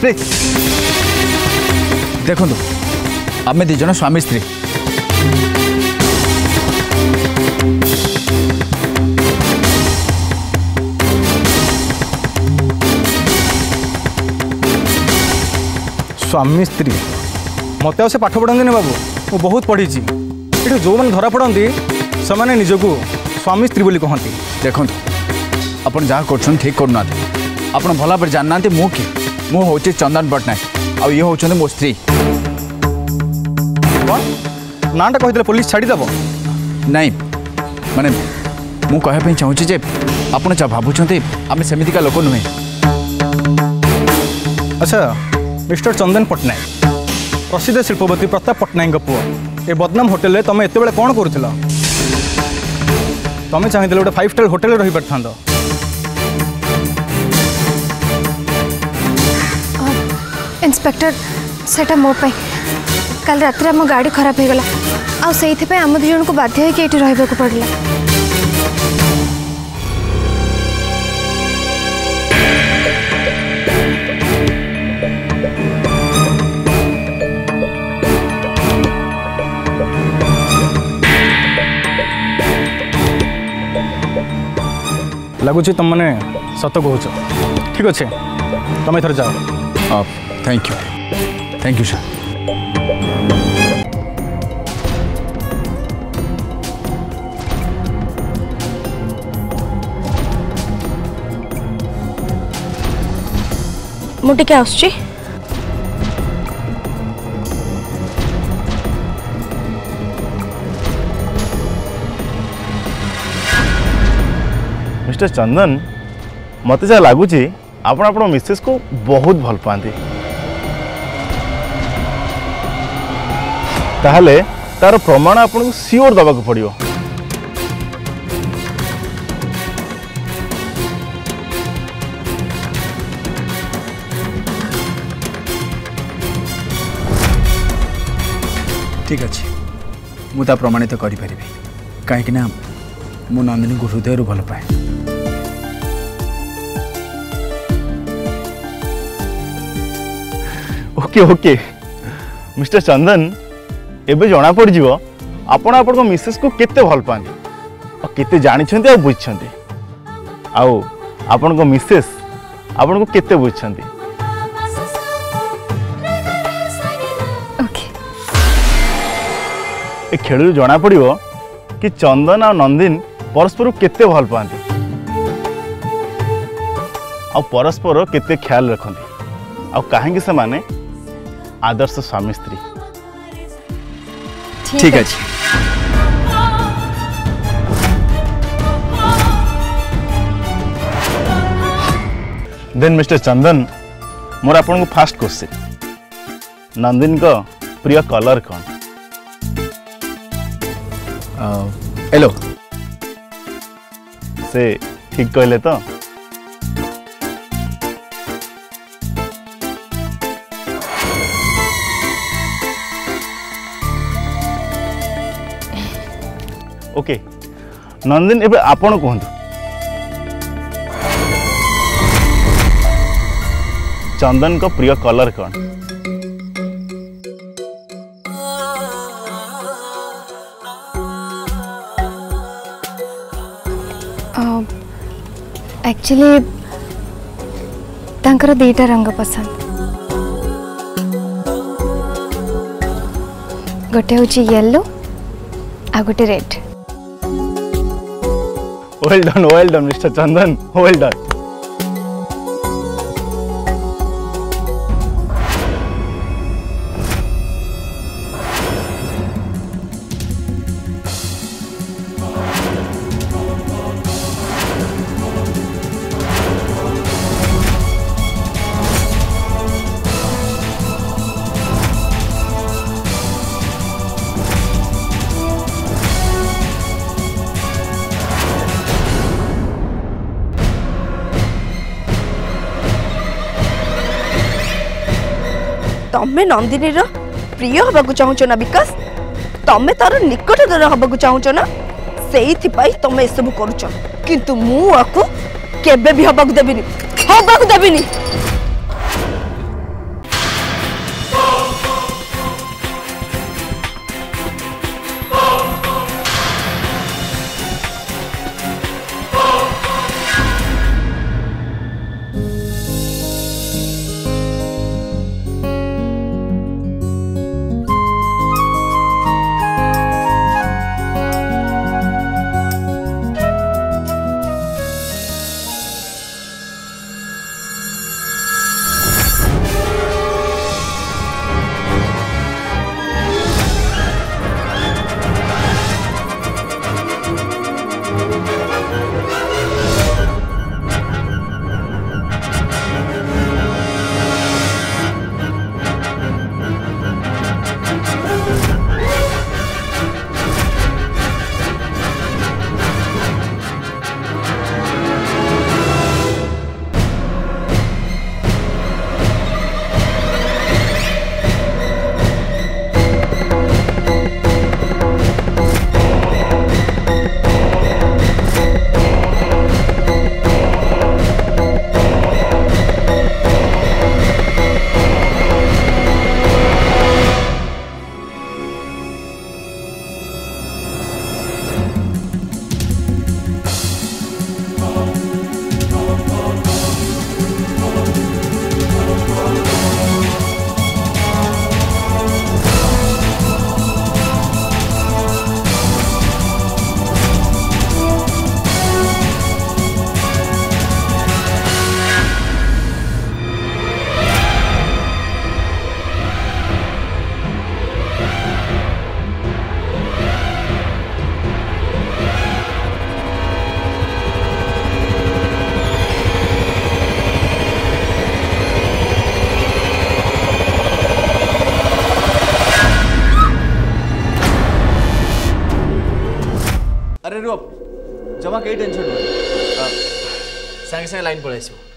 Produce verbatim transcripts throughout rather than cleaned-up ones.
स्त्री देखो आम दी जन स्वामी स्त्री स्वामी स्त्री मत से पाठ पढ़ाते बाबू मु बहुत पढ़ी ये जो मैंने धरा पड़ती से मैंने निजक स्वामी स्त्री बोली कहती देखो आप जहाँ कर ठीक करना आप भला भाव जानना मु कि मु हूँ चंदन पट्टनायक आ ये हूँ मो स्त्री नाटा कही पुलिस छाड़ीदेव नाई माने मु कहवाई चाहूँगी जे आप जहाँ भावुं आम सेमिका लोक नुहे। अच्छा मिस्टर चंदन पट्टनायक प्रसिद्ध शिल्पपति प्रताप पट्टनायक पुओ ए बदनाम होटेल तुम एत बड़े कौन करुल तुम चाहिए गोटे फाइव स्टार होटेल रही पार इंस्पेक्टर सेटा मो पाई कल रात रे मो गाड़ी खराब हो गला आ सेइथि पे हम दुजन को बाध्य है कि एठी रहबे को पड़ला। लगुच तुम मैंने सत कह ठीक अच्छे तुम एथर जाओ। Thank you thank you sir. मुझे क्या आसुची मिस्टर चंदन मत जहाँ लगुच आपण आपण मिसेस को बहुत भल पाती ताहले तार प्रमाण आपन को सियोर दबा को पड़ियो। ठीक अच्छे मुझे प्रमाणित तो करि कहीं मो नंदिनी को हृदय भल पाए। ओके ओके मिस्टर चंदन एबे जना पड़ जिवो आपण आपण को मिसेस को केते भल पानी और केते जानिछंती आ बुझछंती आउ आपण को मिसेस आपण को केते बुझछंती। ओके ए खेल जना पड़िवो कि चंदन और नंदिन परस्पर केते भल पाती आ परस्पर केते ख्याल रखती आ कहीं से माने आदर्श स्वामी स्त्री। ठीक अच्छे देन मिस्टर चंदन मोर आपन को फास्ट क्वेश्चन नंदिन को प्रिय कलर कौन? हेलो से ठीक कहले तो ओके नंदिन एबे आपण कहतु चंदन को प्रिय कलर कौन? एक्चुअली तांकर दीटा रंग पसंद गोटे हूँ येलो आ गोटे red. Well done well done mister Chandan well done. तमें नंदिनी प्रिय हवा चाहूच ना विकास तमें तार निकटतर हवा चाहूच ना से तुम ए सब करुच किंतु मुझे केबे भी हवा देविनी हवा देविनी। जमा कहीं टेंशन नहीं संगे संगे लाइन पड़े आसो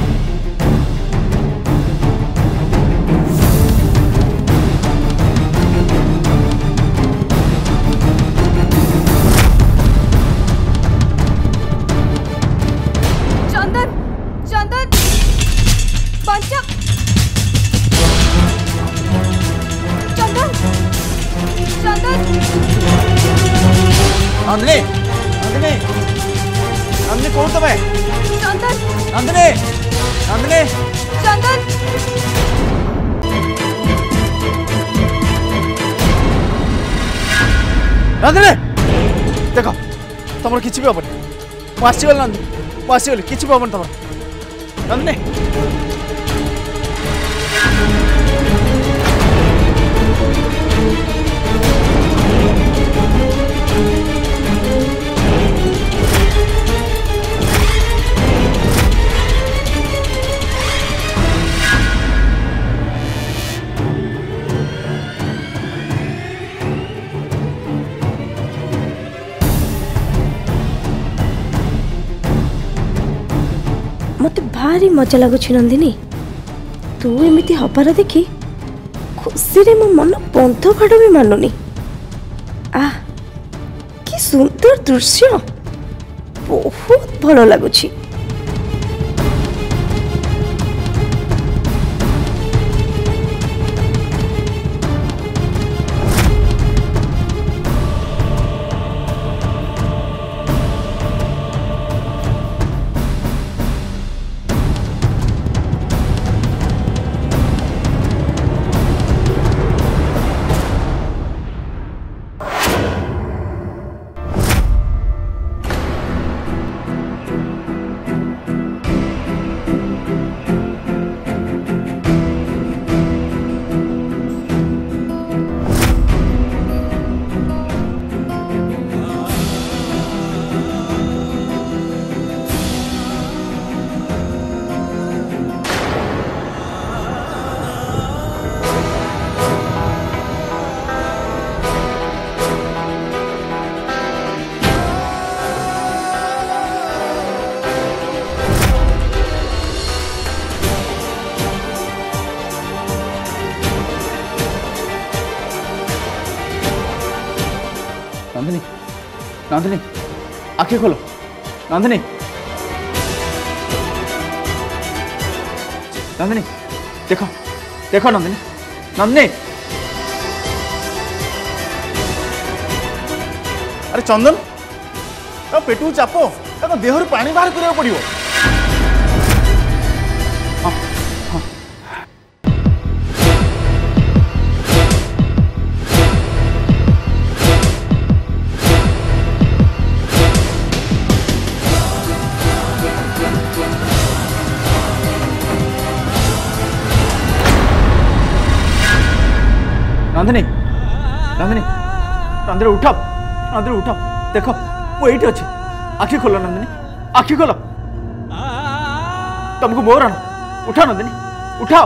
चंदन चंदन बंचा चंदन चंदन नंदिनी नंदिनी नंदिनी कौन तुम्हें चंदन नंदिनी नंदिनी चंदन नंदिनी देख तुम किसी भी हेनी मुझे नंदिनी मुझे किसी भी हेनी तुम नंदिनी मत भारी मजा लगुच नंदिनी तू एमती हबार देखी खुशी रे मो मन बंध फाड़ भी मानुनी आ कि सुंदर दृश्य बहुत भल लगुच नंदिनी नंदिनी आँखें खोलो नंदिनी नंदिनी देखो देखो नंदिनी नंदिनी अरे चंदन पेटू चाप देहर पानी बाहर करा पड़ो नंदिनी नंदिनी नंदिनी उठाओ नंदिनी उठाओ देखो वो ये अच्छे आखि खोलो नंदिनी आखि खोलो तुमको मोर आना उठाओ नंदिनी उठाओ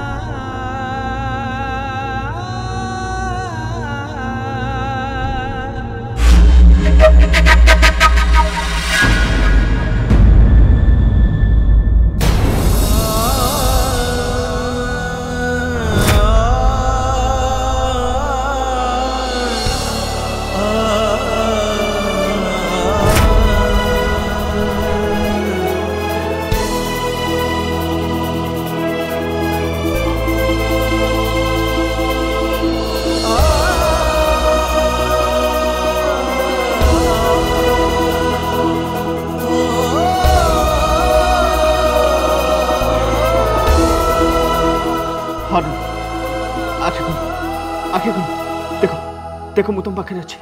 आखि खोल आखि खोल देखो देखो मु तुम पाखे अच्छी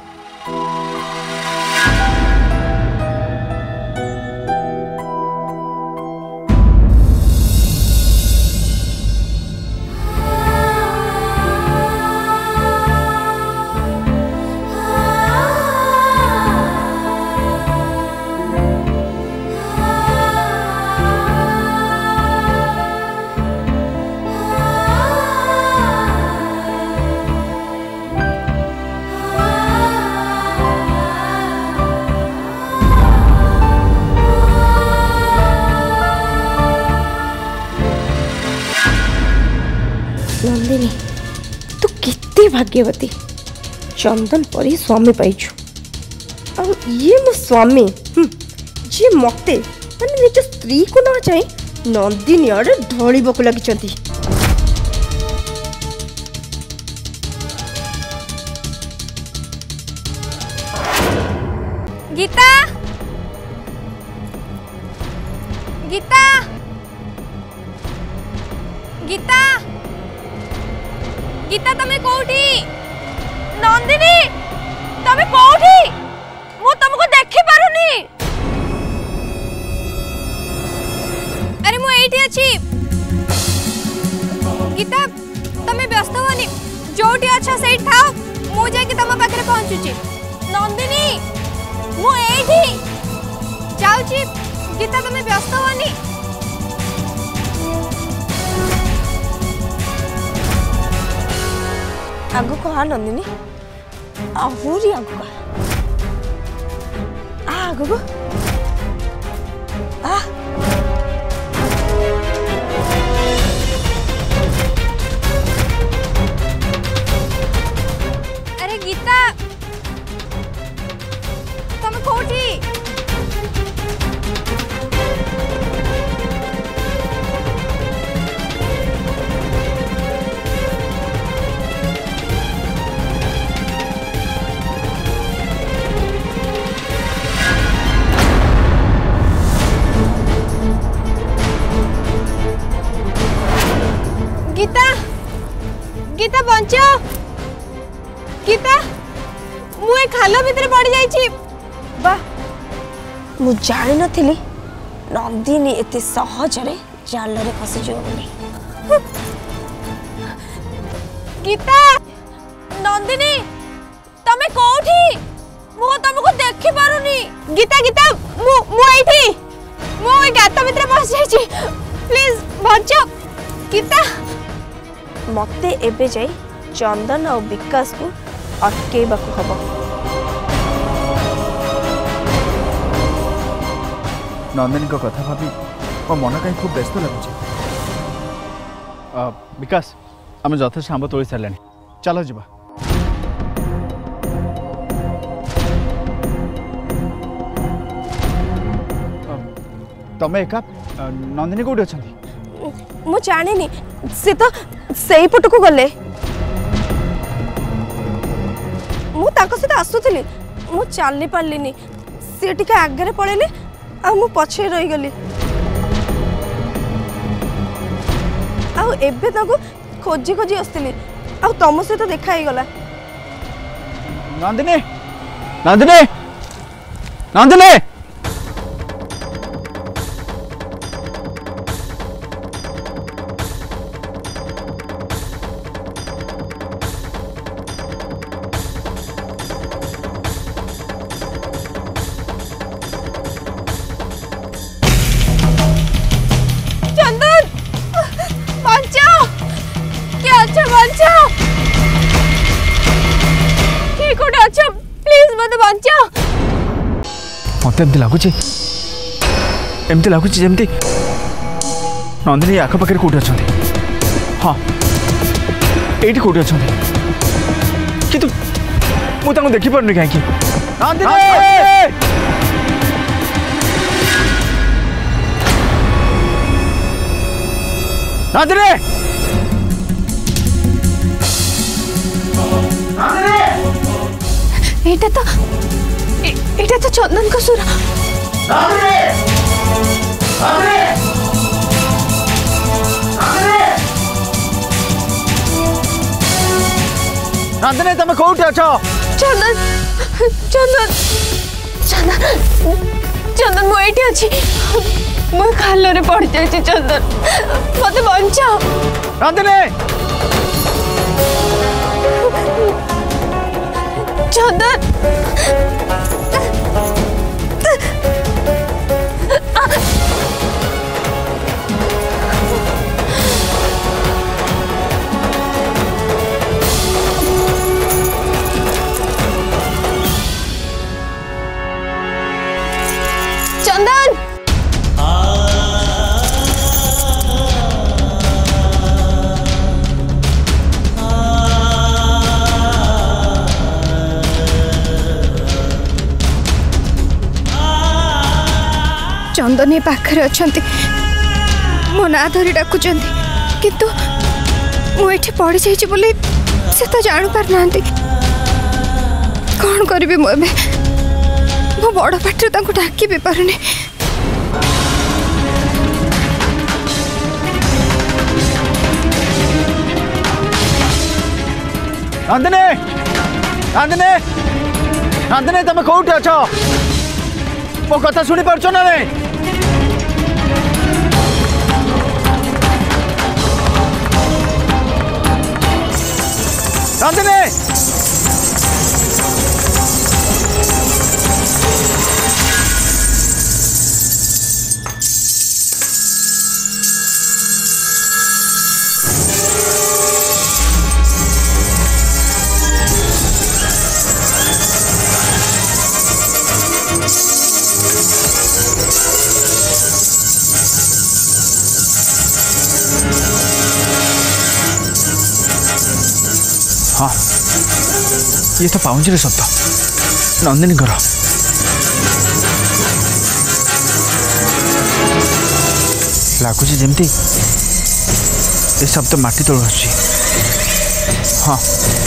नंदिनी तू कितनी भाग्यवती चंदन परी स्वामी पाइछु और ये मो स्वामी जी मते माने निज स्त्री को न चाहे नंदिनी आड़े ढळिबको लागिचंती। गीता गीता गीता गीता तमे कोठी नंदिनी तमे कोठी मु तुमको देखि पारुनी। अरे मु एठी अछि गीता तमे व्यस्त होनी जोटी अच्छा सेठ थाओ मु जाके तम पाखरे पहुंचुची। नंदिनी मु एठी जाउची गीता तमे व्यस्त होनी। आगु को आ नंदिनी आहूरी आगु को आ आगु को आ अरे गीता तमे कोठी गीता गीता बंचो गीता मु ए खालो भीतर पड़ जाईची। वाह मु जानि नथिली नंदिनी एते सहज रे जाल रे फसी जो बोली। गीता नंदिनी तमे कोठी मु तुमको देखि पारुनी। गीता गीता मु मु एठी मु ए गाता भीतर फस जाईची प्लीज बंचो गीता। मते एबे जाई चंदन और विकास को अटकेबाकू हबो। नंदिनी को कथा भाभी मो मन कहीं खूब व्यस्त लगुच। विकास आम यथेष आंब तोड़ी सारे चलो जा। तमें एका नंदिनी कौटी अच्छा मु जानिनी से तो सही पट को गले मु ताको सहित आसुथली मु चली पारलिनी से टिके आगे पड़ेले आ मु पछे रही गली आ एबे ताको खोजी खोजी आसली आ तुम सहित देखा ही गला। नंदिनी नंदिनी नंदिनी मत एमती लगुच एमती लगुच जमती नंदिनी आखपाखे कौटी अच्छा हाँ ये कौटी अच्छा कि मुझे देखिपार कहीं एटा तो एटा तो चंदन का सुर। नंदिनी तुम कौटी अछ? चंदन चंदन चंदन चंदन मु एठी अछि मु खालो रे पड़ जाय छी। चंदन मते बंचाओ। नंदिनी चंदन चंदन नंदनी पाखरे अछंती मो ना धरी डाकुचंती किंतु मु एठी पड़ी जाइछि बोली से तो जानु पार नांती कौन करिबे मु एबे मो बड़ पाटरे तांको डाकी भी पारुनी नंदिनी नंदिनी नंदिनी तुम कौटी अछ मो कथा शुणी पार्छ ना नहीं नंदिनी हाँ ये तो पाउंजरे शब्द नंदिनी घर लगुच जमती ये शब्द माटी तलू आसुची हाँ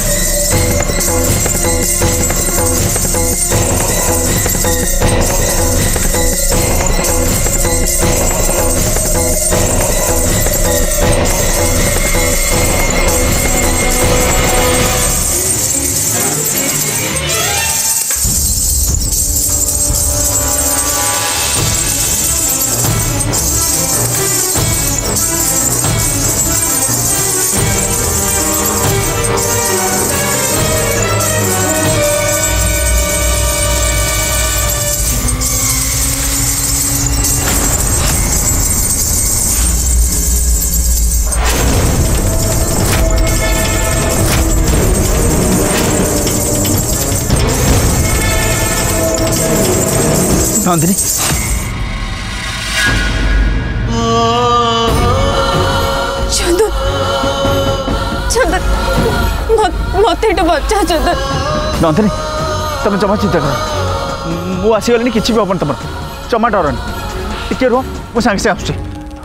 नंदिनी चंदन चंदन मत बच्चा चंदन नंदिनी तुम जमा चिंता कर मु आसीगली कि भी हबन तुम जमा डरनी टे रुह मु सांगे से आसुची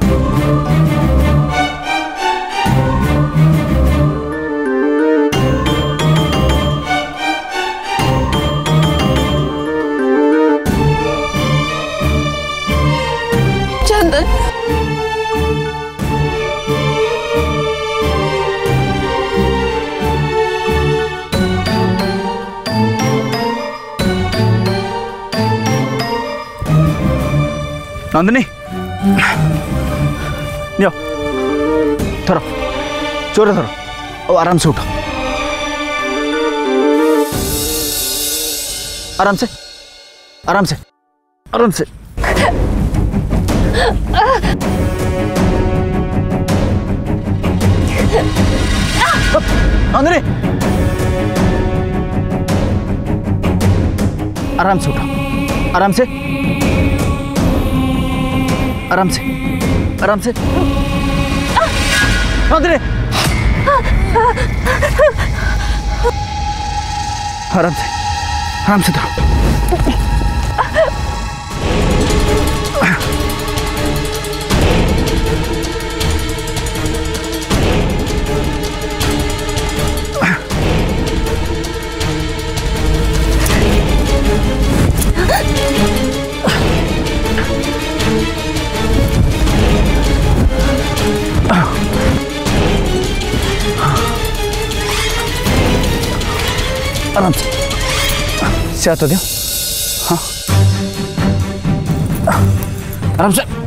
चंदन नंदिनी नियो थरो जोर थरो और आराम से उठो आराम से आराम से आराम से नंदिनी आराम से उठो आराम से आराम से आराम से नंदिनी आराम से आराम से धरो आराम से से तो दियो हाँ आराम से